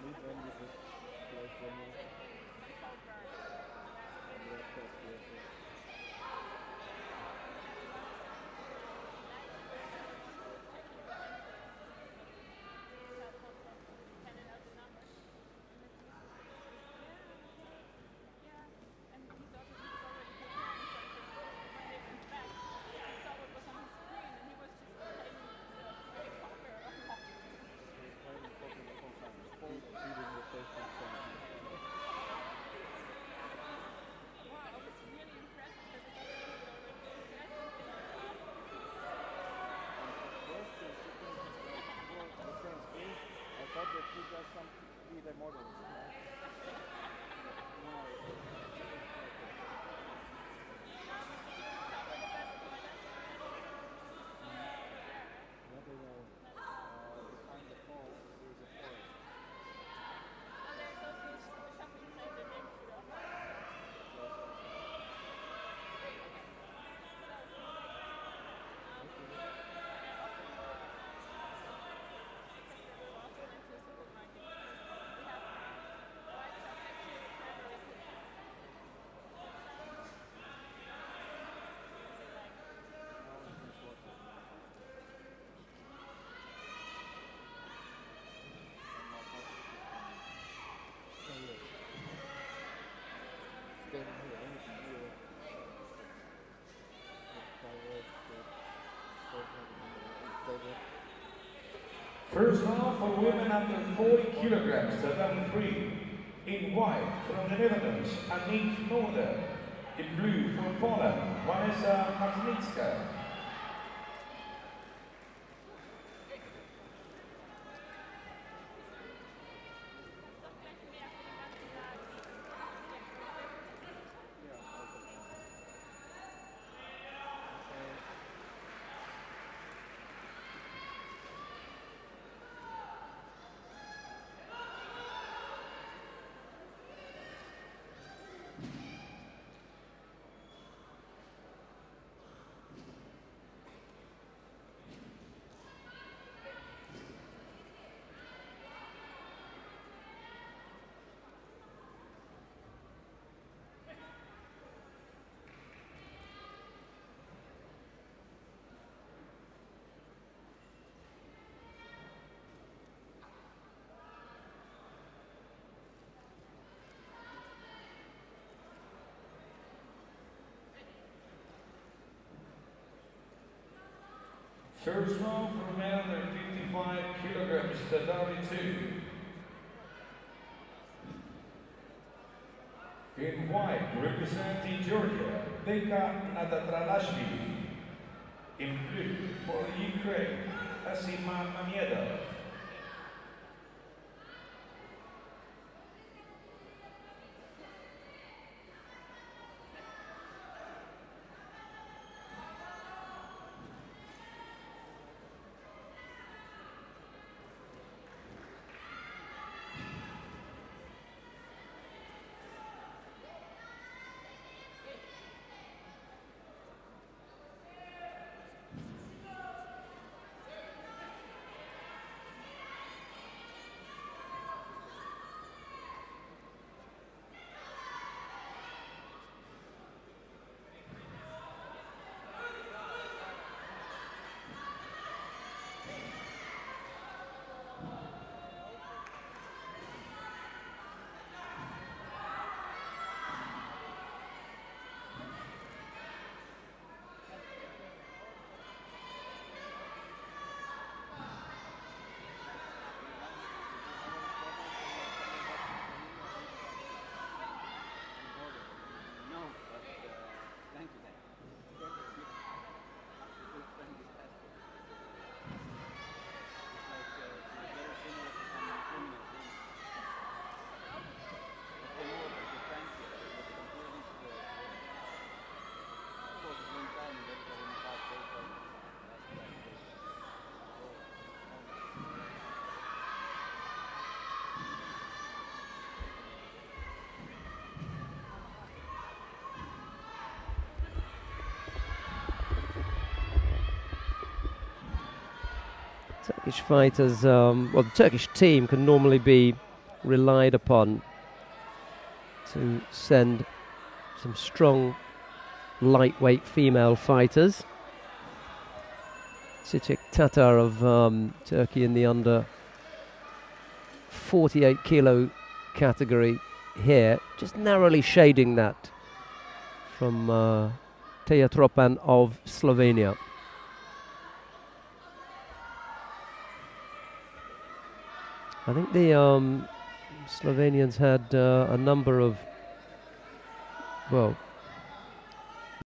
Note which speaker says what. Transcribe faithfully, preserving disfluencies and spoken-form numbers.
Speaker 1: First round for women under forty kilograms, tatami three. In white from the Netherlands, Aniek Noorder. In blue from Poland, Vanessa Marznicka. First round for men under fifty-five kilograms, tatami two. In white, representing Georgia, Beka Natatralashvili. In blue, for Ukraine, Asima Mamedov.
Speaker 2: Turkish fighters, um, well, the Turkish team can normally be relied upon to send some strong lightweight female fighters. Çiçek Tatar of um, Turkey in the under forty-eight kilo category here, just narrowly shading that from uh, Teja Tropan of Slovenia. I think the um, Slovenians had uh, a number of, well,